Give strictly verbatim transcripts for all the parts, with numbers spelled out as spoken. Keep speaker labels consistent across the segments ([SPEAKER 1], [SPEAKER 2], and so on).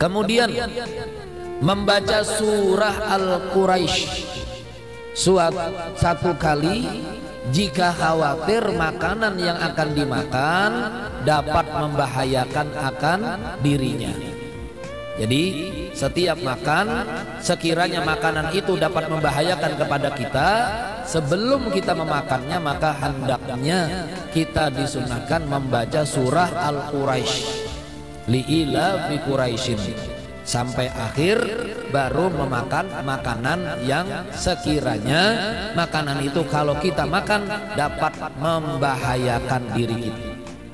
[SPEAKER 1] Kemudian membaca surah Al-Quraisy suatu satu kali jika khawatir makanan yang akan dimakan dapat membahayakan akan dirinya. Jadi setiap makan, sekiranya makanan itu dapat membahayakan kepada kita, sebelum kita memakannya maka hendaknya kita disunahkan membaca surah Al-Quraisy, li'ila fi Quraisyin, sampai akhir baru memakan makanan yang sekiranya makanan itu kalau kita makan dapat membahayakan diri kita.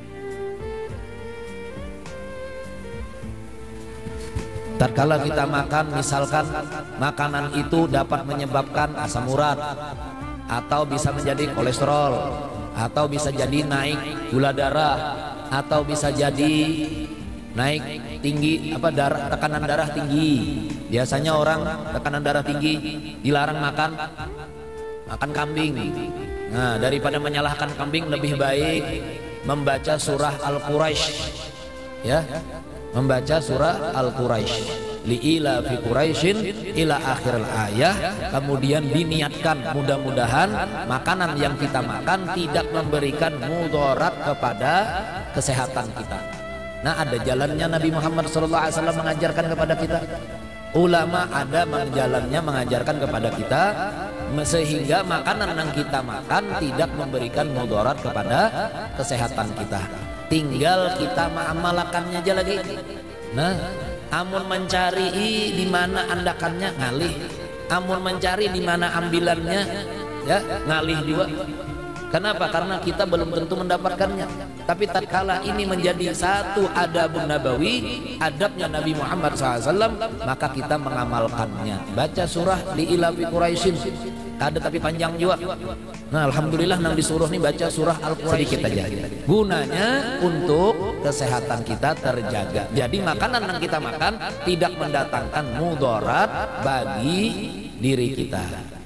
[SPEAKER 1] Tatkala kita makan, misalkan makanan itu dapat menyebabkan asam urat, atau bisa menjadi kolesterol, atau bisa jadi naik gula darah, atau bisa jadi naik tinggi apa darah, tekanan darah tinggi. Biasanya orang tekanan darah tinggi dilarang makan makan kambing. Nah, daripada menyalahkan kambing lebih baik membaca surah Al-Quraisy, ya, membaca surah Al-Quraisy, li'ila fi Quraisyin ila akhir ayah. Kemudian diniatkan mudah-mudahan makanan yang kita makan tidak memberikan mudarat kepada kesehatan kita. Nah, ada jalannya Nabi Muhammad shallallahu alaihi wasallam mengajarkan kepada kita. Ulama ada jalannya mengajarkan kepada kita, sehingga makanan yang kita makan tidak memberikan mudarat kepada kesehatan kita. Tinggal kita mengamalkannya aja lagi. Nah, amun mencari di mana andakannya ngalih, amun mencari di mana ambilannya ya ngalih juga. Kenapa? Karena kita belum tentu mendapatkannya. Tapi tatkala ini menjadi satu adabun nabawi, adabnya Nabi Muhammad shallallahu alaihi wasallam, maka kita mengamalkannya. Baca surah li'ila fi Quraisyin, ada tapi panjang juga. Nah, alhamdulillah nang disuruh nih baca surah Al-Quraisy sedikit aja. Gunanya untuk kesehatan kita terjaga. Jadi makanan yang kita makan tidak mendatangkan mudarat bagi diri kita.